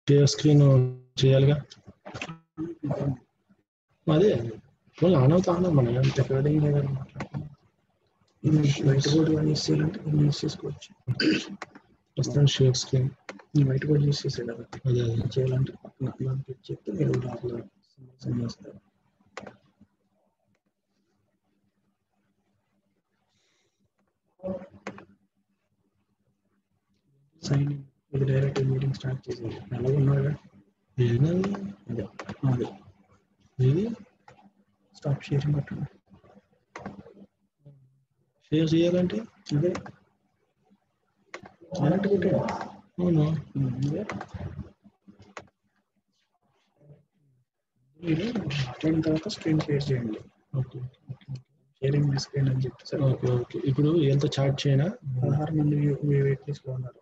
Share screen చేయాలిగా. అదే phone on అవుతా ఉన్నాం మనం రికార్డింగ్ వైట్ బోర్డ్ కానీ యూస్ చేయాలంటే యూస్ చేసుకోవచ్చు. ప్రస్తుతం share screen white board use చేసాడు కదా, అదే అదే చేయాలంటే పక్కన అలా క్లిక్ చేస్తే మీరు లోపల సెండ్ చేస్తారు. సైన్ ఇన్, ఇది డైరెక్ట్ మీటింగ్ స్టార్ట్ చేసేది. అలాగే ఉన్నారుగా, ఏంటది అదే అదే ఇది స్టాప్ షేరింగ్ బట్టండి. షేర్ చేయాలంటే అదే డైరెక్ట్ కొట్టండి. అవును అదే మీరు మాట్లాడిన తర్వాత స్క్రీన్ షేర్ చేయండి. ఓకే షేరింగ్ మీ స్క్రీన్ అని చెప్పి సార్. ఓకే ఓకే ఇప్పుడు ఎంత చాట్ చేయనా 16 మంది వెయిట్ లిస్ట్ లో ఉన్నారు.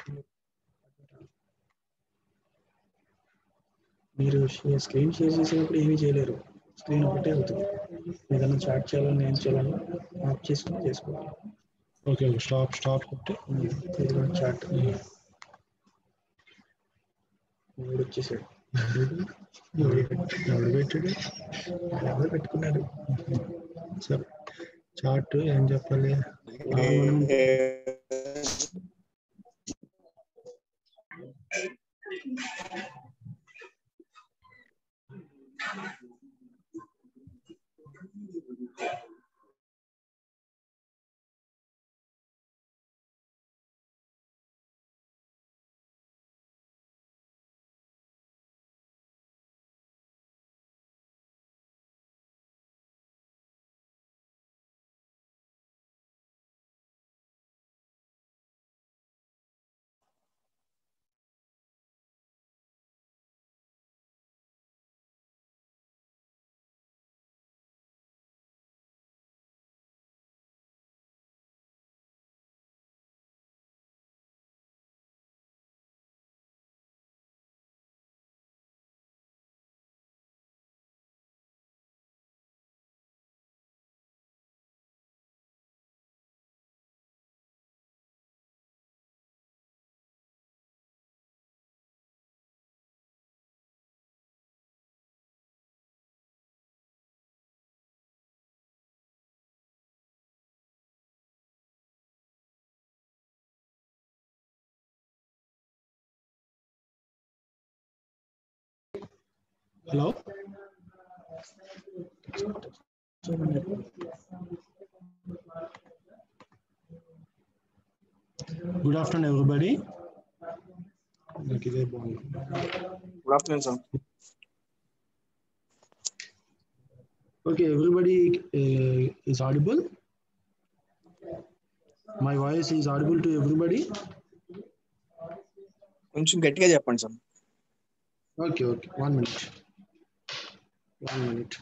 మీరు స్క్రీన్ షేర్ చేసేటప్పుడు ఏమీ చేయలేరు, స్క్రీన్ ఒకటే అవుతుంది. ఏదైనా చాట్ చేయాలని ఏం చేయాలన్నా ఆఫ్ చేసుకుని చేసుకోవాలి. ఓకే స్టాప్ స్టాప్ కొట్టి ఇది కూడా చాట్ మూడు వచ్చేసాడు. ఎవడు పెట్టాడు ఎవరు పెట్టుకున్నాడు. సరే చాట్ ఏం చెప్పాలి హలో గుడ్ ఆఫ్టర్నూన్ ఎవ్రీబడి నాకు ఇదే బాగుంది Good afternoon, sir. Okay, everybody is audible. My voice is audible to everybody. కొంచెం గట్టిగా చెప్పండి sir. Okay, okay. 1 minute. 1 minute.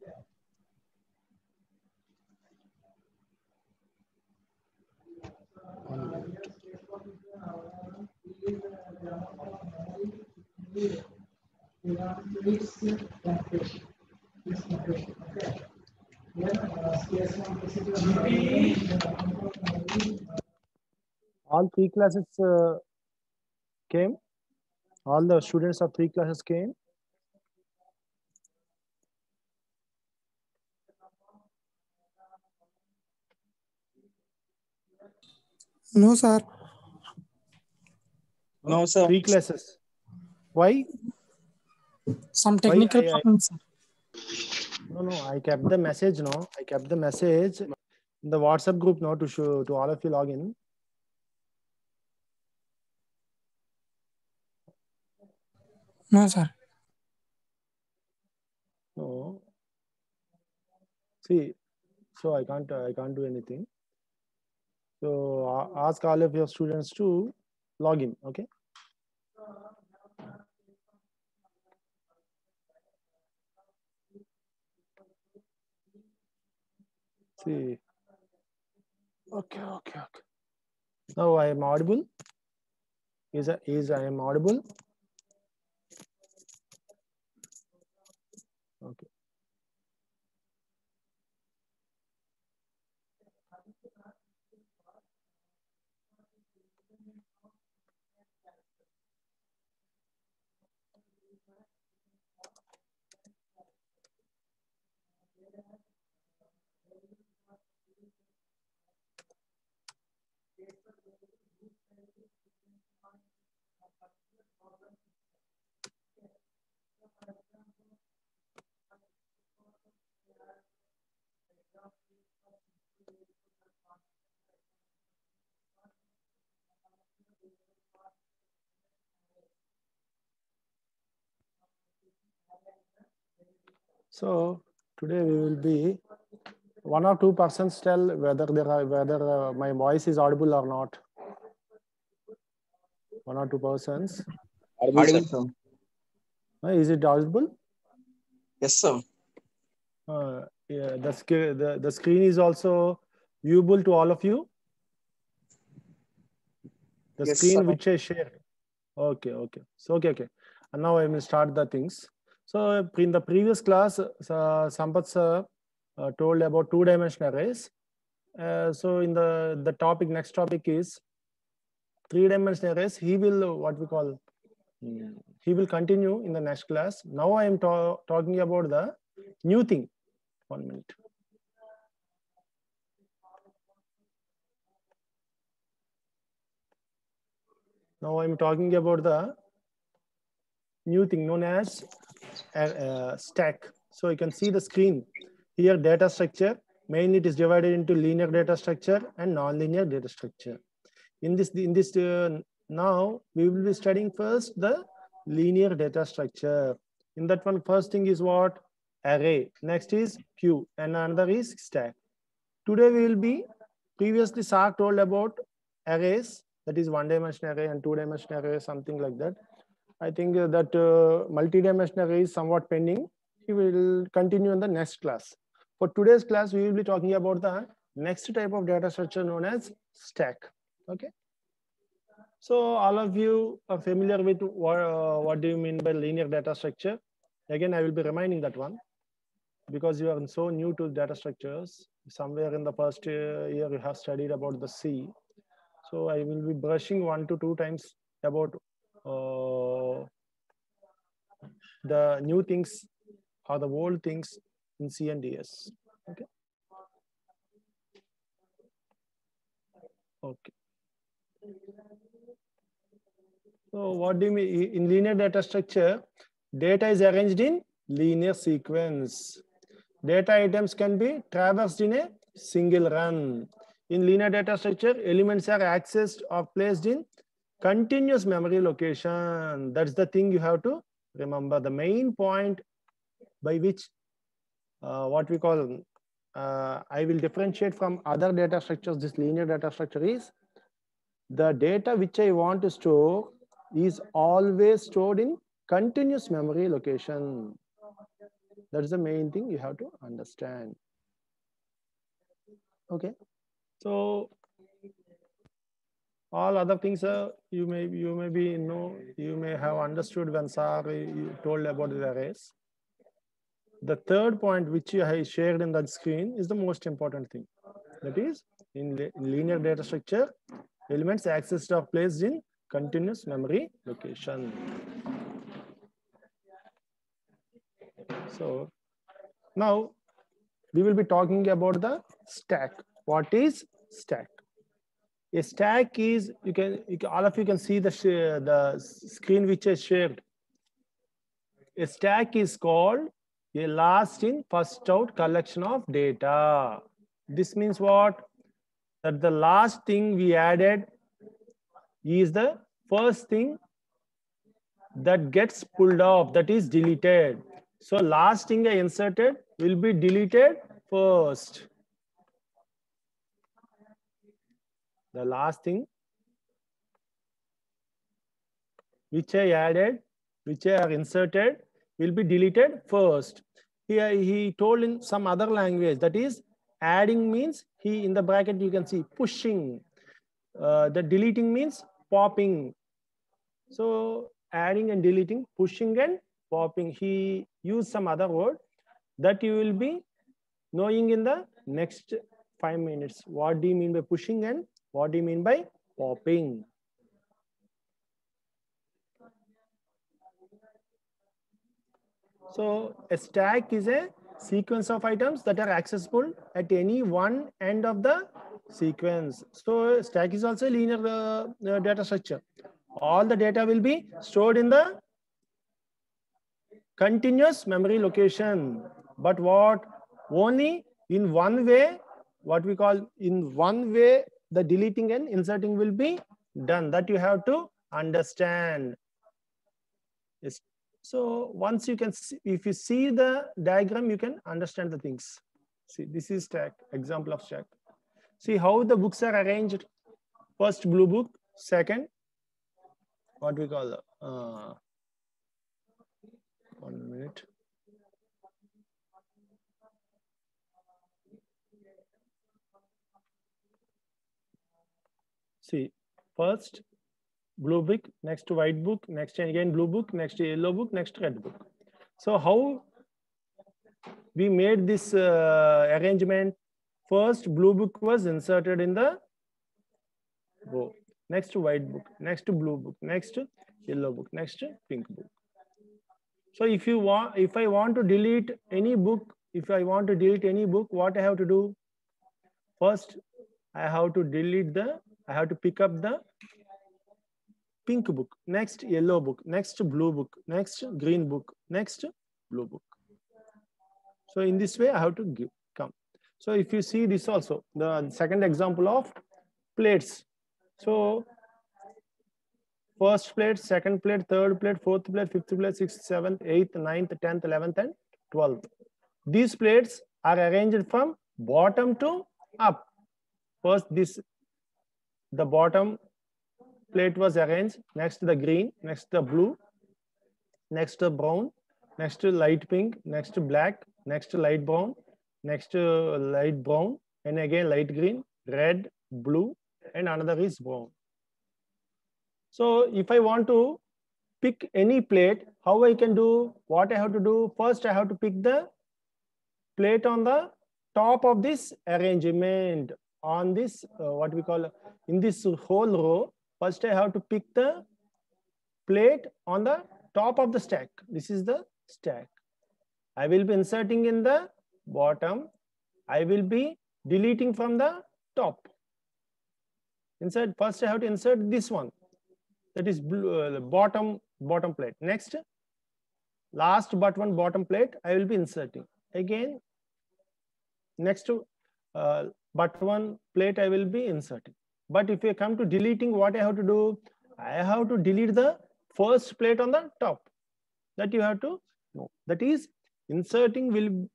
All three classes came. All the students of three classes came. No, sir. No, sir. Three classes. Why? Some technical I- problems. Sir. No. I kept the message. No, I kept the message in the WhatsApp group. No, to show to all of you log in. No, sir. No. See, so I can't do anything. So ask all of your students to log in. Okay. See. Okay. Now I am audible. Is I am audible? Okay. So today we will be 1 or 2 persons tell whether my voice is audible or not. 1 or 2 persons. Audible, sir. Is it audible? Yes, sir. Yeah, the screen is also viewable to all of you. The Yes, screen sir. which I shared. Okay. So okay. And now I will start the things. So in the previous class, Sampath sir told about 2-dimensional arrays. So in the topic, next topic is 3-dimensional arrays. He will he will continue in the next class. Now I am talking about the new thing. 1 minute. Now I'm talking about the new thing known as stack. So you can see the screen here. Data structure, mainly it is divided into linear data structure and non-linear data structure. In this now we will be studying first the linear data structure. In that one, first thing is what? Array. Next is queue, and another is stack. Today we will be, previously Sark told about arrays, that is 1-dimensional array and 2-dimensional array, something like that. I think that multi-dimensional array is somewhat pending. He will continue in the next class. For today's class, we will be talking about the next type of data structure known as stack. Okay. So all of you are familiar with what do you mean by linear data structure? Again, I will be reminding that one because you are so new to data structures. Somewhere in the first year you have studied about the C. So I will be brushing 1 to 2 times about the new things or the old things in C and DS. Okay. Okay. So what do you mean in linear data structure? Data is arranged in linear sequence. Data items can be traversed in a single run. In linear data structure, elements are accessed or placed in continuous memory location. That's the thing you have to remember. The main point by which what we call I will differentiate from other data structures, this linear data structure is the data which I want to store is always stored in continuous memory location. That's the main thing you have to understand. Okay. So all other things you may have understood when you told about the arrays. The third point which I shared in that screen is the most important thing. That is in linear data structure, elements accessed or placed in continuous memory location. So now we will be talking about the stack. What is stack? A stack is, all of you can see the screen which I shared. A stack is called a last in first out collection of data. This means what? That the last thing we added is the first thing that gets pulled off, that is deleted. So last thing I inserted will be deleted first. The last thing which I added, which I have inserted, will be deleted first. Here he told in some other language, that is adding means, he in the bracket you can see pushing. The deleting means popping. So adding and deleting, pushing and popping. He used some other word that you will be knowing in the next 5 minutes. What do you mean by pushing and what do you mean by popping? So a stack is a sequence of items that are accessible at any one end of the sequence. So stack is also a linear data structure. all the data will be stored in the continuous memory location. But what? Only in one way, what we call in one way, the deleting and inserting will be done. That you have to understand. Yes. So once you can see, if you see the diagram, you can understand the things. See, this is stack, example of stack. See how the books are arranged. First blue book, second, what we call, 1 minute. See, first blue book, next white book, next again blue book, next yellow book, next red book. So how we made this arrangement? First blue book was inserted in the row, next white book, next blue book, next yellow book, next pink book. So if I want to delete any book, what I have to do? First, I have to pick up the pink book, next yellow book, next blue book, next green book, next blue book. So in this way, I have to come. So if you see this also, the second example of plates. So first plate, second plate, third plate, fourth plate, fifth plate, sixth, seventh, eighth, ninth, 10th, 11th, and 12th. These plates are arranged from bottom to up. First, the bottom plate was arranged, next the green, next the blue, next the brown, next light pink, next black, next light brown, next light brown, and again light green, red, blue, and another is brown. So if I want to pick any plate, how I can do? What I have to do? First, I have to pick the plate on the top of this arrangement. On this, what we call, in this whole row, first I have to pick the plate on the top of the stack. This is the stack. I will be inserting in the bottom. I will be deleting from the top. Insert, first I have to insert this one. That is blue, bottom plate. Next, last but one bottom plate, I will be inserting. Again, next but one plate I will be inserting. But if you come to deleting, what I have to do? I have to delete the first plate on the top. That you have to know. That is, inserting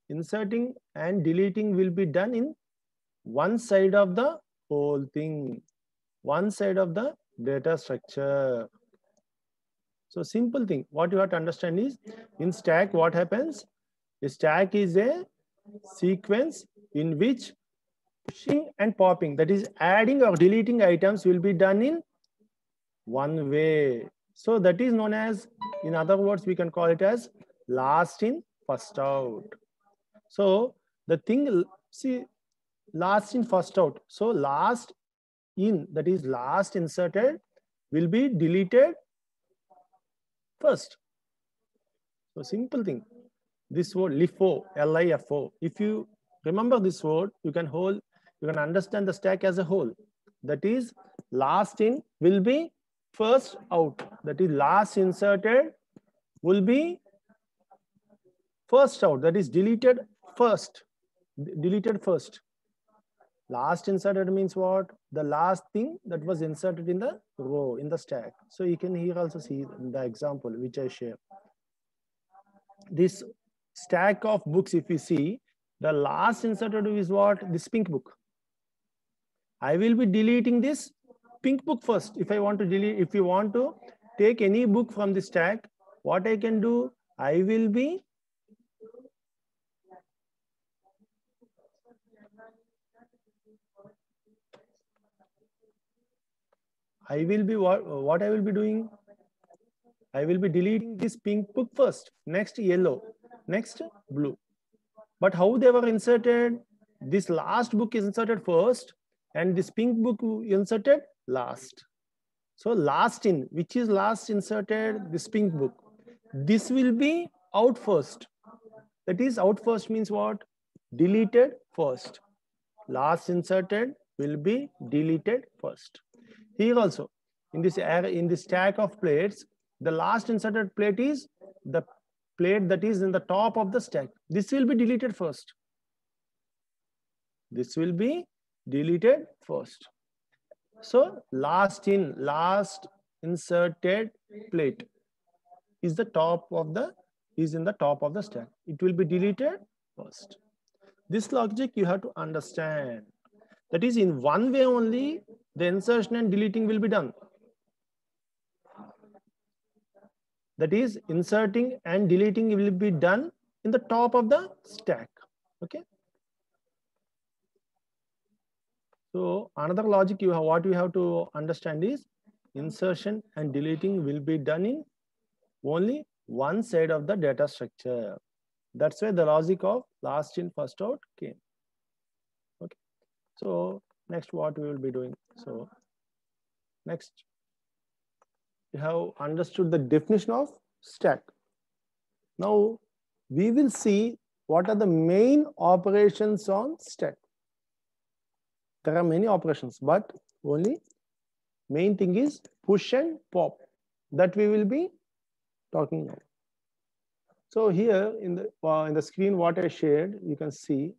and deleting will be done in one side of the whole thing, one side of the data structure. So simple thing, what you have to understand is, in stack, what happens? A stack is a sequence in which pushing and popping, that is adding or deleting items, will be done in one way. So that is known as, in other words, we can call it as last in, first out. So the thing, see, last in, first out. So last in, that is last inserted, will be deleted first. So simple thing. This word LIFO, LIFO. If you remember this word, you can understand the stack as a whole. That is, last in will be first out. That is, last inserted will be first out. That is deleted first. Deleted first. Last inserted means what? The last thing that was inserted in the row, in the stack. So you can here also see the example which I share. This stack of books, if you see, the last inserted is what? This pink book. I will be deleting this pink book first. If I want to delete, if you want to take any book from the stack, what I can do? I will be what I will be doing? I will be deleting this pink book first, next yellow, next blue. But how they were inserted? This last book is inserted first and this pink book inserted last. So last in, which is last inserted? This pink book. This will be out first. That is, out first means what? Deleted first. Last inserted will be deleted first. Here also, in this stack of plates, the last inserted plate is the plate that is in the top of the stack. This will be deleted first. This will be deleted first. So last inserted plate is in the top of the stack. It will be deleted first. This logic you have to understand. That is, in one way only the insertion and deleting will be done. That is, inserting and deleting will be done in the top of the stack. Okay. So another logic what you have to understand is insertion and deleting will be done in only one side of the data structure. That's why the logic of last in first out came. Okay. So next what we will be doing. So next you have understood the definition of stack. Now we will see what are the main operations on stack. There are many operations, but only main thing is push and pop that we will be talking now. So here in the screen what I shared, you can see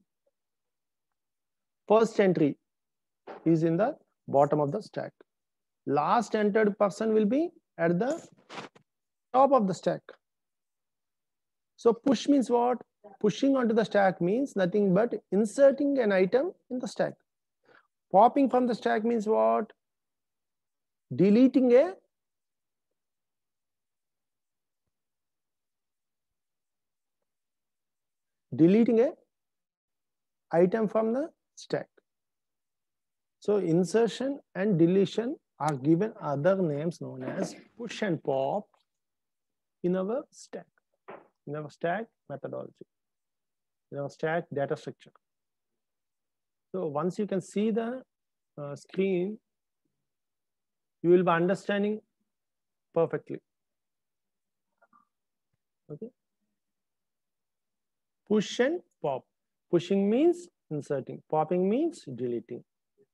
first entry is in the bottom of the stack. Last entered person will be at the top of the stack. So push means what? Pushing onto the stack means nothing but inserting an item in the stack. Popping from the stack means what? Deleting a item from the stack. So insertion and deletion are given other names known as push and pop in our stack methodology, in our stack data structure. So once you can see the screen, you will be understanding perfectly. Okay. Push and pop. Pushing means inserting. Popping means deleting.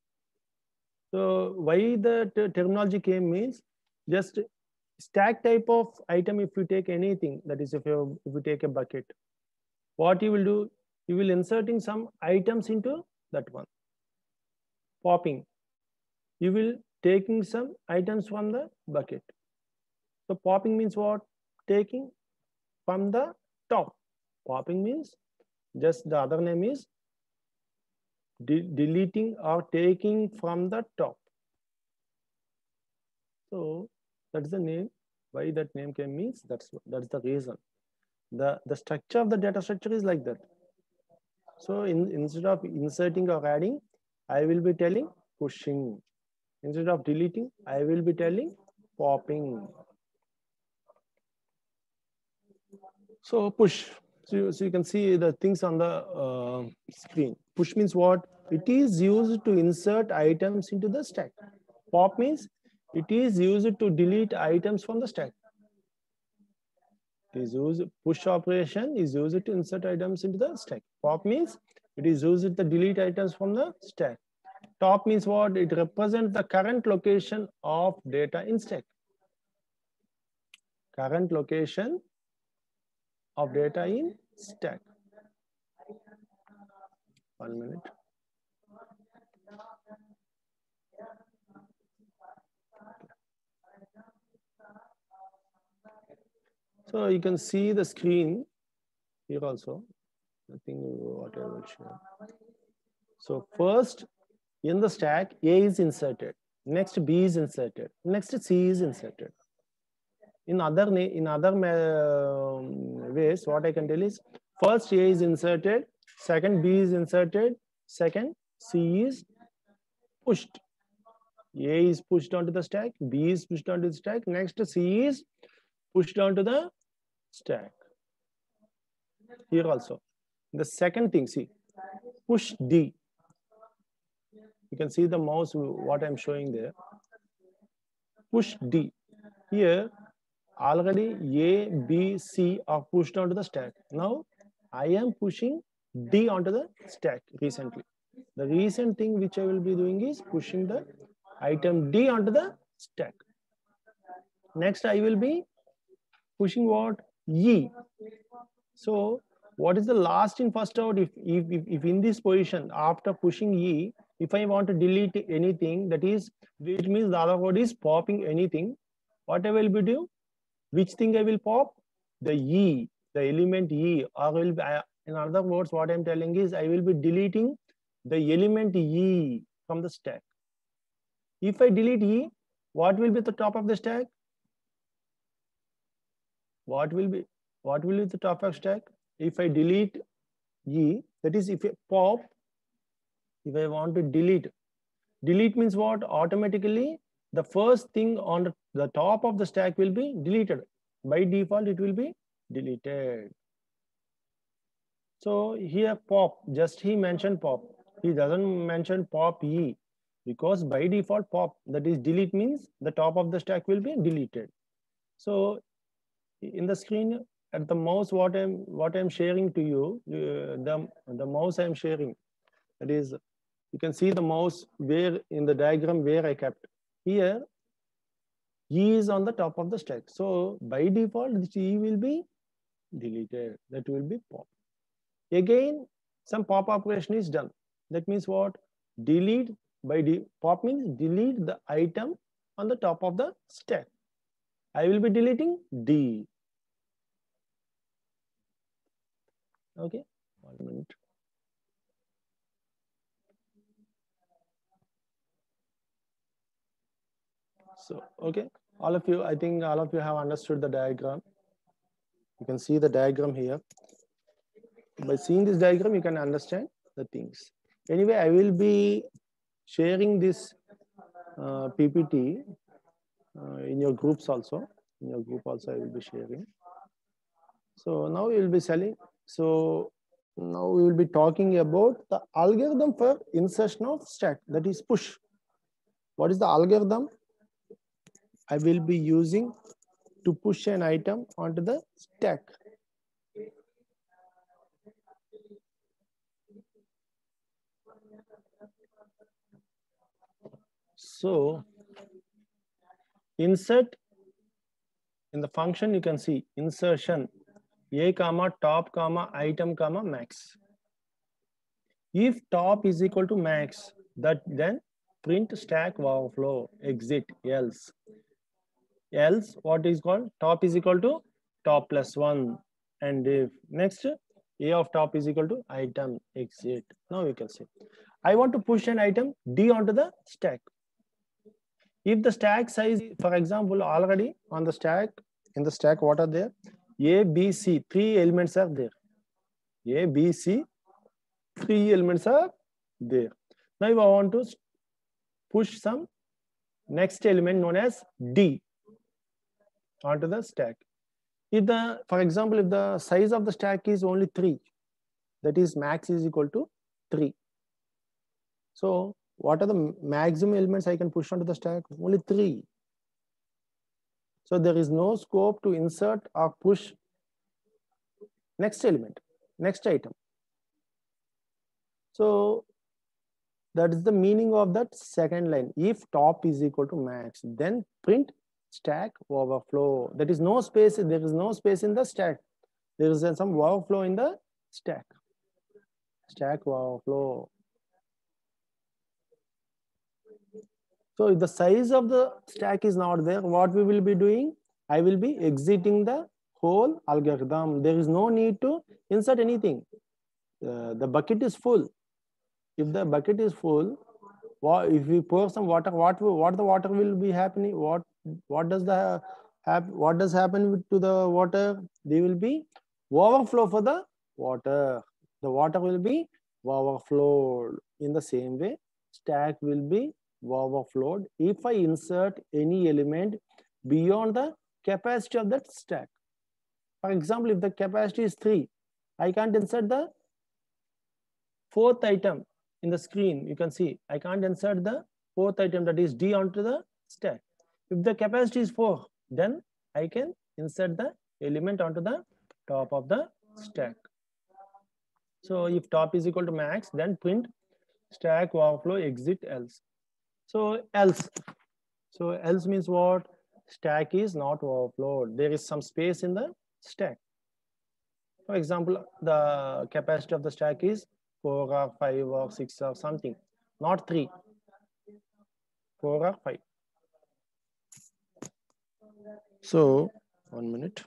So why the terminology came means just stack type of item. If you take anything, that is if you take a bucket, what you will do, you will inserting some items into that one. Popping, you will taking some items from the bucket. So popping means what? Taking from the top. Popping means just the other name is deleting or taking from the top. So that's the name. Why that name came means that's the reason. The structure of the data structure is like that. So instead of inserting or adding, I will be telling pushing. Instead of deleting, I will be telling popping. So push. So you can see the things on the screen. Push means what? It is used to insert items into the stack. Pop means it is used to delete items from the stack. Push operation is used to insert items into the stack. Pop means it is used to delete items from the stack. Top means what? It represents the current location of data in stack. Current location of data in stack. 1 minute. So you can see the screen here also. Nothing what I will share. So first in the stack, A is inserted. Next B is inserted. Next C is inserted. In other ways, what I can tell is first A is inserted, second B is inserted, second C is pushed. A is pushed onto the stack, B is pushed onto the stack, next C is pushed onto the stack. Here also. The second thing, see, push D. You can see the mouse, what I'm showing there. Push D. Here, already A, B, C are pushed onto the stack. Now, I am pushing D onto the stack recently. The recent thing which I will be doing is pushing the item D onto the stack. Next, I will be pushing what? E. So what is the last in first out? If in this position, after pushing E, if I want to delete anything, that is, it means the other word is popping anything. What I will be do? Which thing I will pop? The E, the element E. Or will be, in other words, what I'm telling is I will be deleting the element E from the stack. If I delete E, what will be the top of the stack? What will be the top of stack? If I delete E, that is, if I pop, if I want to delete means what? Automatically, the first thing on the top of the stack will be deleted. By default, it will be deleted. So here pop, just he mentioned pop. He doesn't mention pop E, because by default pop, that is delete means the top of the stack will be deleted. So in the screen at the mouse, what I'm sharing to you, the mouse I'm sharing, that is, you can see the mouse where in the diagram where I kept. Here, E is on the top of the stack. So by default, this E will be deleted. That will be pop. Again, some pop operation is done. That means what? Delete pop means delete the item on the top of the stack. I will be deleting D. Okay, 1 minute. So, okay, all of you, I think all of you have understood the diagram. You can see the diagram here. By seeing this diagram, you can understand the things. Anyway, I will be sharing this PPT in your groups also. In your group also, I will be sharing. So now we will be selling. So now we will be talking about the algorithm for insertion of stack, that is push. What is the algorithm I will be using to push an item onto the stack? So insert, in the function you can see insertion a comma top comma item comma max. If top is equal to max, that then print stack overflow exit else. Else what is called? Top is equal to top plus 1, and if next a of top is equal to item exit. Now you can see I want to push an item D onto the stack. If the stack size, for example, already on the stack, in the stack, what are there? A, B, C, 3 elements are there. A, B, C, 3 elements are there. Now if I want to push some next element known as D onto the stack. If the, for example, if the size of the stack is only 3, that is max is equal to 3. So what are the maximum elements I can push onto the stack? Only 3. So there is no scope to insert or push next element, next item. So that is the meaning of that second line. If top is equal to max, then print stack overflow. That is no space. There is no space in the stack. There is some overflow in the stack. Stack overflow. So if the size of the stack is not there, what we will be doing? I will be exiting the whole algorithm. There is no need to insert anything. The bucket is full. If the bucket is full, if we pour some water, what the water will be happening? What does happen to the water? There will be overflow for the water. The water will be overflowed. In the same way, stack will be overflowed if I insert any element beyond the capacity of that stack. For example, if the capacity is 3, I can't insert the 4th item in the screen. You can see I can't insert the 4th item, that is D, onto the stack. If the capacity is 4, then I can insert the element onto the top of the stack. So if top is equal to max, then print stack overflow exit else. So else. So else means what? stack is not overflowed. There is some space in the stack. For example, the capacity of the stack is 4 or 5 or 6 or something, not 3, 4 or 5. So 1 minute.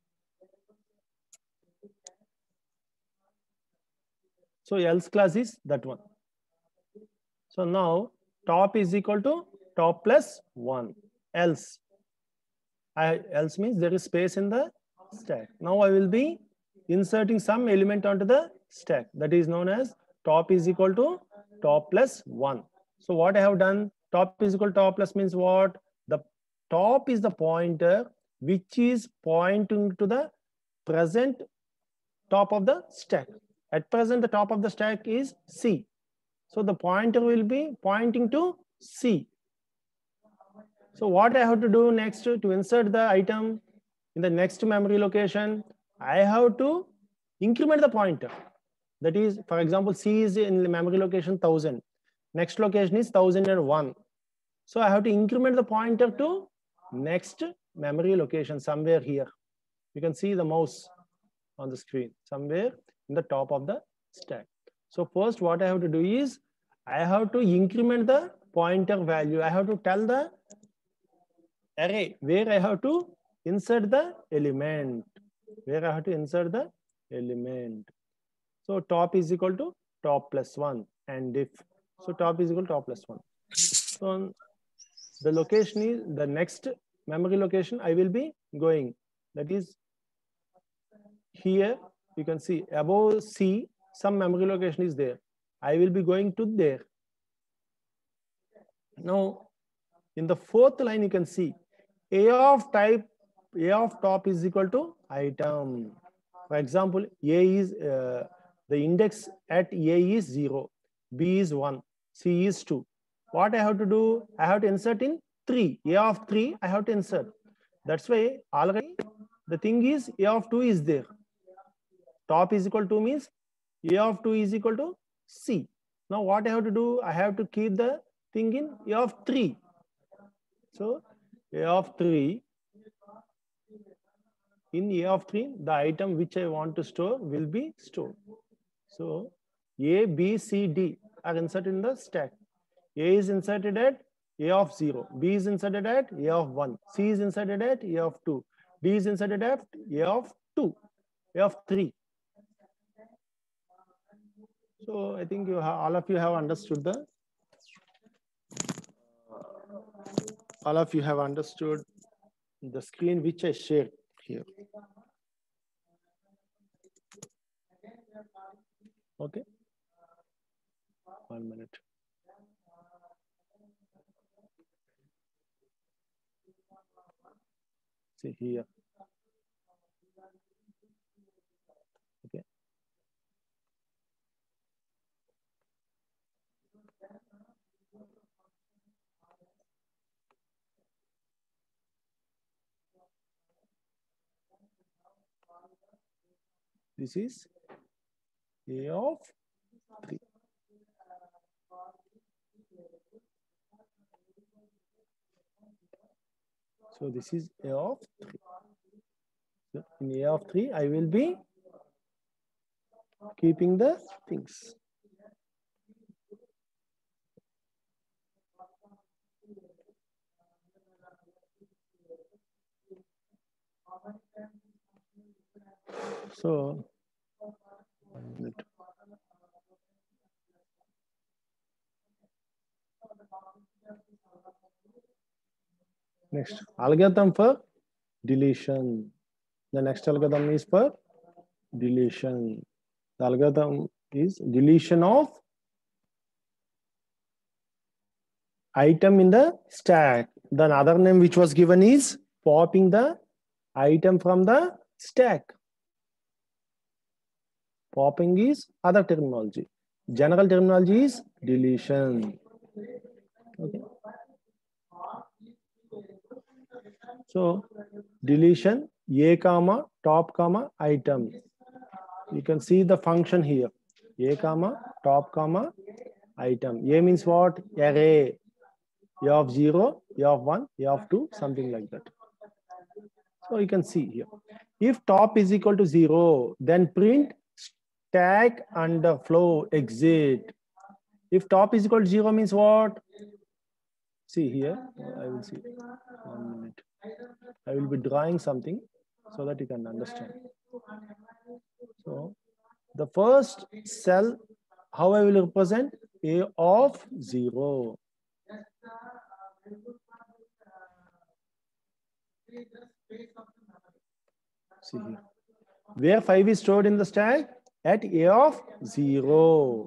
So else class is that one. So now top is equal to top plus 1. Else. Else means there is space in the stack. Now I will be inserting some element onto the stack. That is known as top is equal to top plus 1. So what I have done, top is equal to top plus means what? The top is the pointer which is pointing to the present top of the stack. At present, the top of the stack is C. So the pointer will be pointing to C. So what I have to do next to insert the item in the next memory location, I have to increment the pointer. That is, for example, C is in the memory location 1000. Next location is 1001. So I have to increment the pointer to next memory location somewhere here. You can see the mouse on the screen somewhere in the top of the stack. So first what I have to do is I have to increment the pointer value. I have to tell the array where I have to insert the element. Where I have to insert the element. So top is equal to top plus 1 and if. So top is equal to top plus 1. So the location is the next memory location I will be going. That is here. You can see above C, some memory location is there. I will be going to there. Now, in the fourth line, you can see A of top is equal to item. For example, A is the index at A is 0, B is 1, C is 2. What I have to do? I have to insert in 3. A of 3, I have to insert. That's why already the thing is A of 2 is there. Top is equal to means A of 2 is equal to C. Now what I have to do? I have to keep the thing in A of 3. So A of 3, in A of 3, the item which I want to store will be stored. So A, B, C, D are inserted in the stack. A is inserted at A of 0, B is inserted at A of 1, C is inserted at A of 2, D is inserted at A of 2, A of 3. So I think all of you have understood the screen which I shared here. Okay. 1 minute. See here. Okay. This is A of 3. So this is A of 3. So in A of 3, I will be keeping the things. So next algorithm for deletion. The next algorithm is for deletion. The algorithm is deletion of item in the stack. The other name which was given is popping the item from the stack. Popping is other terminology. General terminology is deletion. Okay. So deletion A comma top comma item. You can see the function here. A comma top comma item. A means what? Array. A of 0, A of 1, A of 2, something like that. So you can see here. If top is equal to 0, then print stack underflow exit. If top is equal to 0 means what? See here, I will see. 1 minute. I will be drawing something so that you can understand. So the first cell, how I will represent? A of 0. See here. Where 5 is stored in the stack? At A of 0.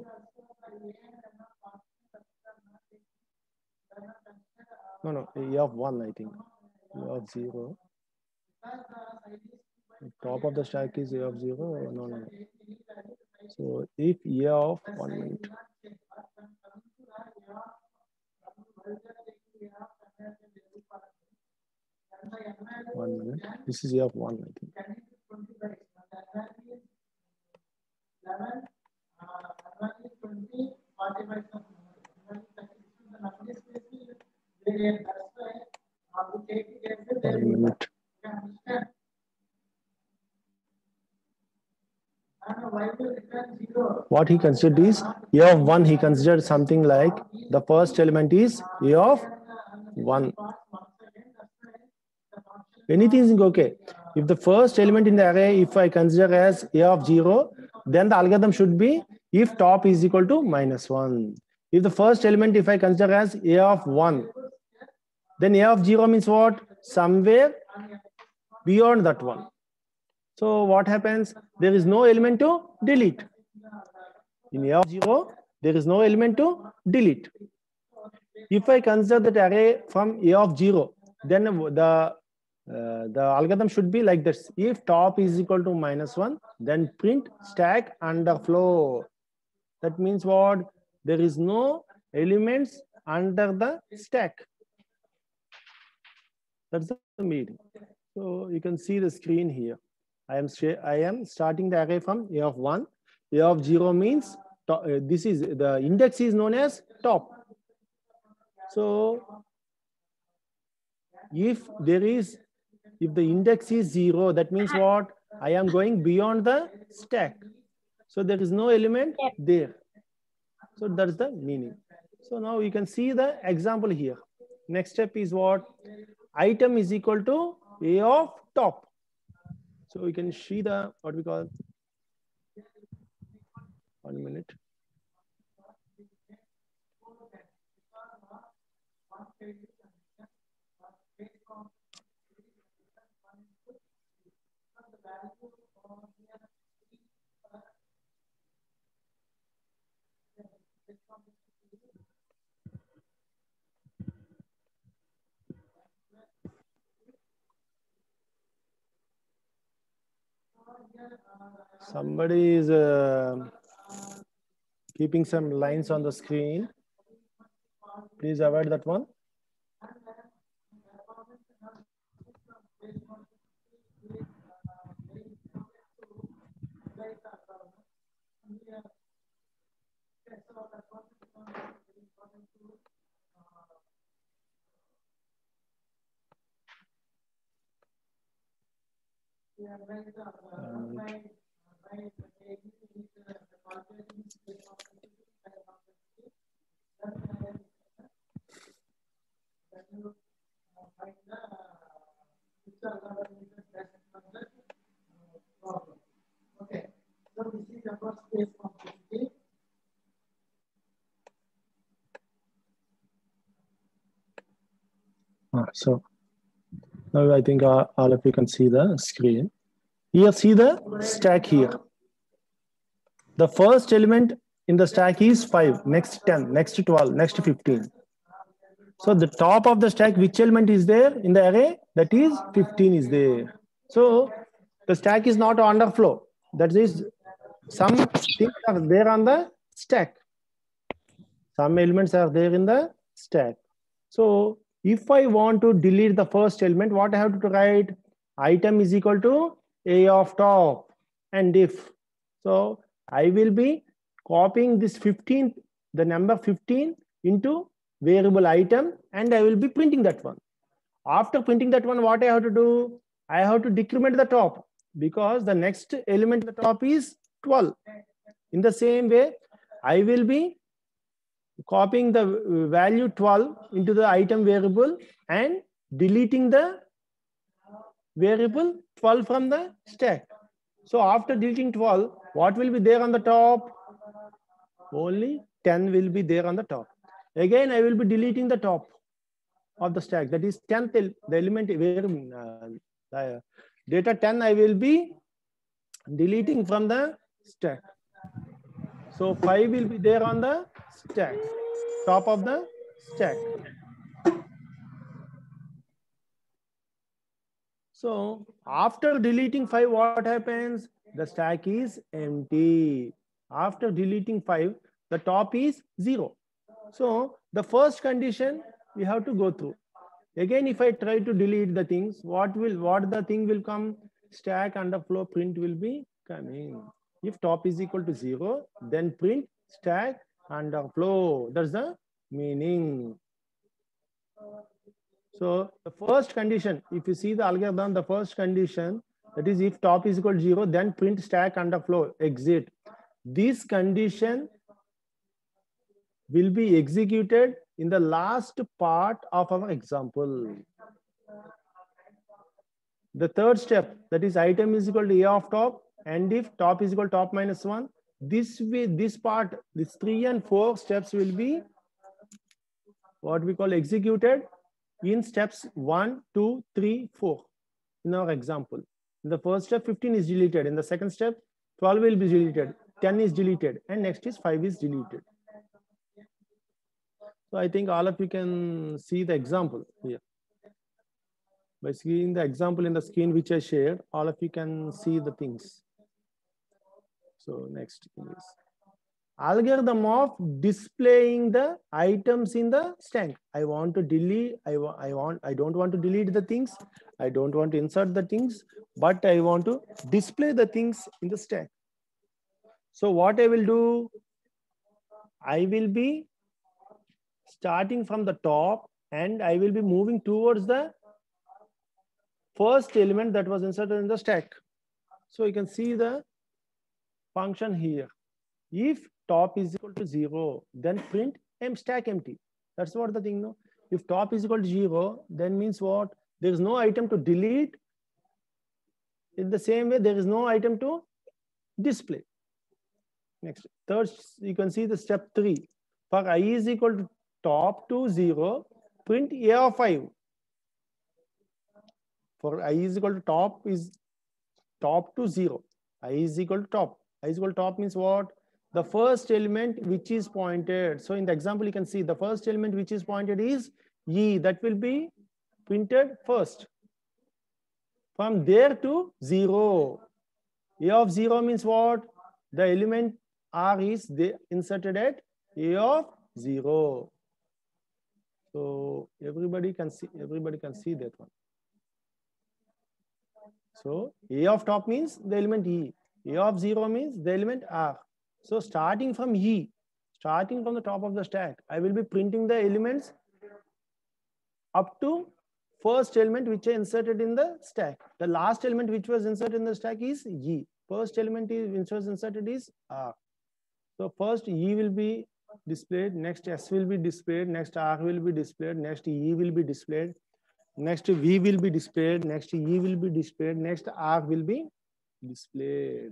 No, A of 1, I think. A of 0. Top of the stack is A of 0. No. So if A of 1 minute. 1 minute. This is A of 1, I think. What he considered is A of 1, he considered something like the first element is A of 1. Anything is okay. If the first element in the array, if I consider as A of 0, then the algorithm should be if top is equal to -1. If the first element, if I consider as A of 1, then A of 0 means what? Somewhere beyond that one. So what happens? There is no element to delete. In A of 0, there is no element to delete. If I consider that array from A of 0, then the algorithm should be like this. If top is equal to -1, then print stack underflow. That means what? There is no elements under the stack. That's the meaning. So you can see the screen here. I am starting the array from A of 1. A of 0 means this is the index is known as top. So if the index is 0, that means what? I am going beyond the stack. So there is no element there. So that's the meaning. So now you can see the example here. Next step is what? Item is equal to A of top. So we can see the, what we call, 1 minute. Somebody is keeping some lines on the screen. Please avoid that one. So now I think all of you can see the screen. Here, see the stack here. The first element in the stack is 5, next 10, next 12, next 15. So the top of the stack, which element is there in the array? That is 15 is there. So the stack is not underflow. That is, some things are there on the stack. Some elements are there in the stack. So if I want to delete the first element, what I have to write? Item is equal to A of top. And if, so I will be copying this 15, the number 15 into variable item, and I will be printing that one. After printing that one, what I have to do? I have to decrement the top because the next element at the top is 12. In the same way, I will be copying the value 12 into the item variable and deleting the variable 12 from the stack. So after deleting 12, what will be there on the top? Only 10 will be there on the top. Again, I will be deleting the top of the stack. That is 10th, the element where data 10 I will be deleting from the stack. So 5 will be there on the stack, top of the stack. So after deleting 5, what happens? The stack is empty. After deleting 5, the top is 0. So the first condition we have to go through. Again, if I try to delete the things, what the thing will come? Stack underflow print will be coming. If top is equal to 0, then print stack underflow. That's the meaning. So the first condition, if you see the algorithm, the first condition, that is if top is equal to 0, then print stack underflow exit. This condition will be executed in the last part of our example. The third step, that is item is equal to a of top, and if top is equal to top minus 1, this 3 and 4 steps will be what we call executed in steps 1, 2, 3, 4 in our example. In the first step, 15 is deleted. In the second step, 12 will be deleted, 10 is deleted, and next is 5 is deleted. So I think all of you can see the example here. By seeing the example in the screen which I shared, all of you can see the things. So next is algorithm of displaying the items in the stack. I want to delete, I don't want to delete the things. I don't want to insert the things, but I want to display the things in the stack. So what I will do, I will be starting from the top and I will be moving towards the first element that was inserted in the stack. So you can see the function here. If top is equal to 0, then print stack empty. That's what the thing, no? If top is equal to 0, then means what? There is no item to delete. In the same way, there is no item to display. Next, third, you can see the step 3. For I is equal to top to 0, print a of 5. For I is equal to top is top to 0. I is equal to top. I is equal to top means what? The first element which is pointed. So in the example, you can see the first element which is pointed is E. That will be printed first. From there to 0. A of 0 means what? The element R is inserted at A of 0. So everybody can see that one. So A of top means the element E. A of 0 means the element R. So starting from E, starting from the top of the stack, I will be printing the elements up to first element which I inserted in the stack. The last element which was inserted in the stack is E. First element which was inserted is R. So first E will be displayed, next S will be displayed, next R will be displayed, next E will be displayed, next V will be displayed, next E will be displayed, next R will be displayed.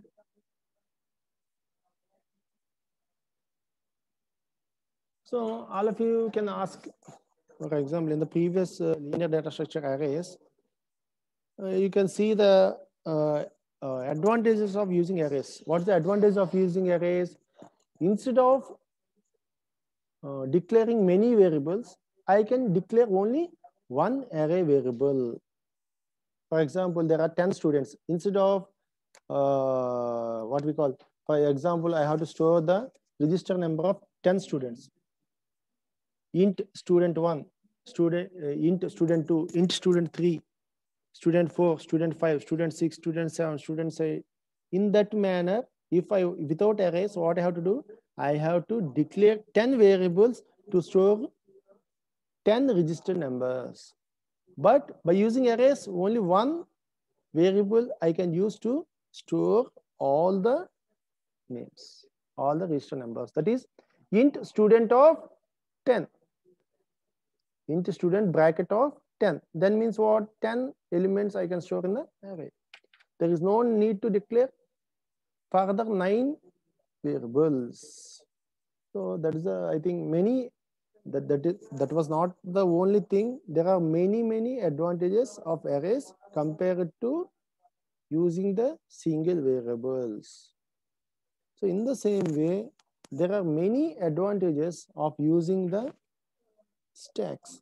So all of you can ask, for example, in the previous linear data structure arrays, you can see the advantages of using arrays. What's the advantage of using arrays? Instead of declaring many variables, I can declare only one array variable. For example, there are 10 students. Instead of what we call, for example, I have to store the register number of 10 students. Int student 1, int student 2, int student 3, student 4, student 5, student 6, student 7, student 8. In that manner, if I without arrays, what I have to do? I have to declare 10 variables to store 10 register numbers. But by using arrays, only one variable I can use to store all the names, all the register numbers. That is int student of 10, int student bracket of 10. Then means what? 10 elements I can store in the array. There is no need to declare further 9 variables. So that is I think many that was not the only thing. There are many advantages of arrays compared to using the single variables. So in the same way, there are many advantages of using the stacks,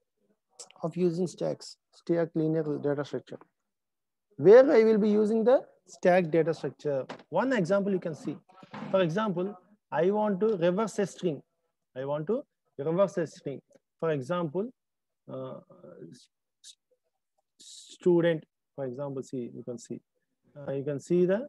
stack linear data structure, where I will be using the stack data structure. One example you can see. For example, I want to reverse a string. For example, student. For example, see, you can see the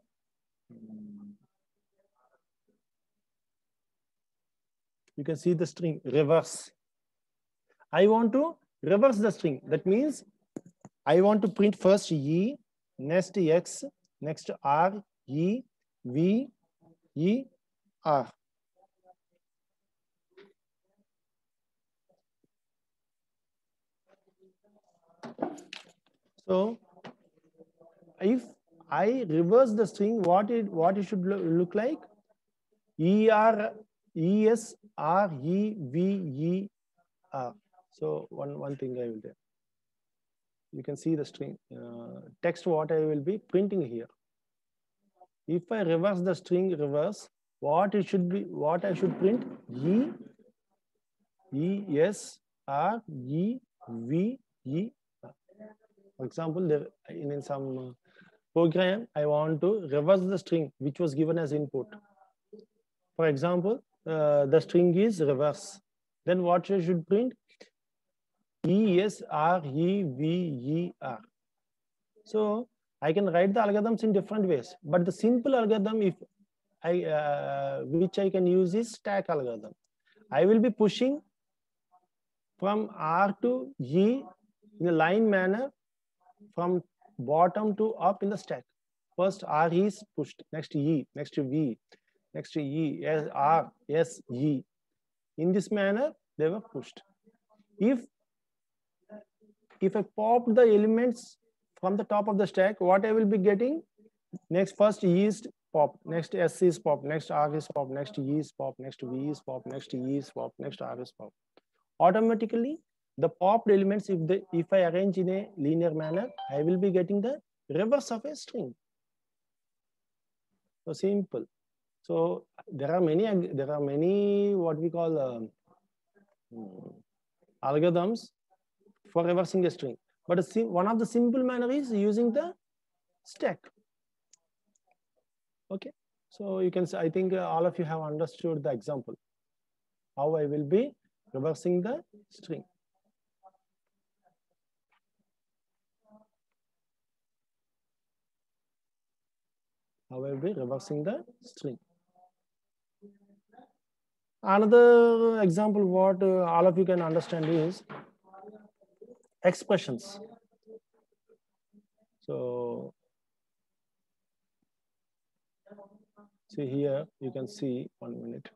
string reverse. I want to reverse the string. That means I want to print first E, next X, next R, E, V, E, R. So if I reverse the string, what it should look like? E, R, E, S, R, E, V, E, R. So one thing I will do. You can see the string text what I will be printing here. If I reverse the string reverse, what I should print? E, S, R, E, V, E, R. For example, there in some program, I want to reverse the string which was given as input. For example, the string is reverse. Then what I should print? E, S, R, E, V, E, R. So I can write the algorithms in different ways, but the simple algorithm which I can use is stack algorithm. I will be pushing from R to E in a line manner from bottom to up in the stack. First R is pushed, next E, next V, next E, S, R, S, E. In this manner, they were pushed. If I pop the elements from the top of the stack, what I will be getting? Next, first E is pop, next S is pop, next R is pop, next E is pop, next V is pop, next E is pop, next R is pop. Automatically, the popped elements, if I arrange in a linear manner, I will be getting the reverse of a string. So simple. So there are many what we call algorithms for reversing a string. But one of the simple manner is using the stack. Okay. So you can say, I think all of you have understood the example, how I will be reversing the string. How I will be reversing the string. Another example what all of you can understand is expressions. So see here, you can see 1 minute.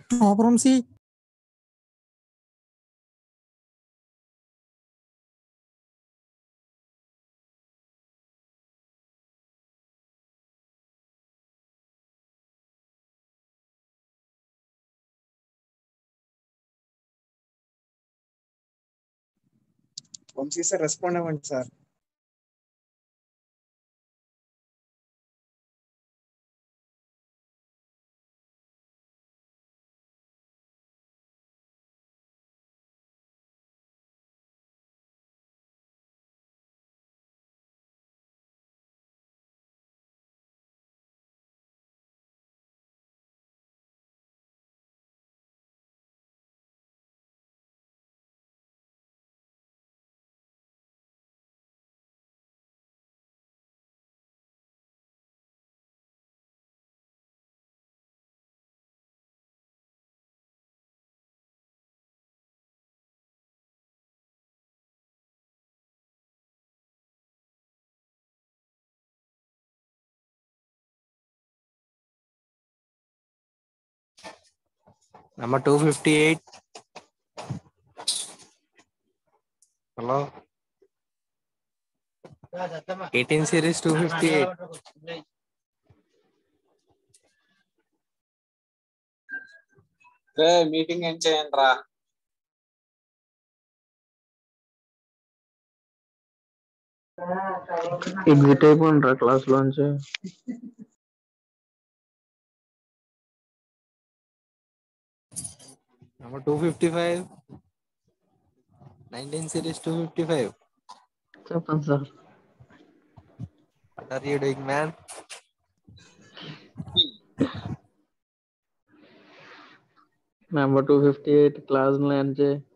Top room C. Vamshi sir respond అవ్వండి సార్. Number 258. Hello. 18 series 258. Meeting ఏం చేయండి రా. Exit అయిపోండి class లోంచి. Number 255. 19 series 255. చెప్పండి sir. What are you doing, man? Number 258 class లో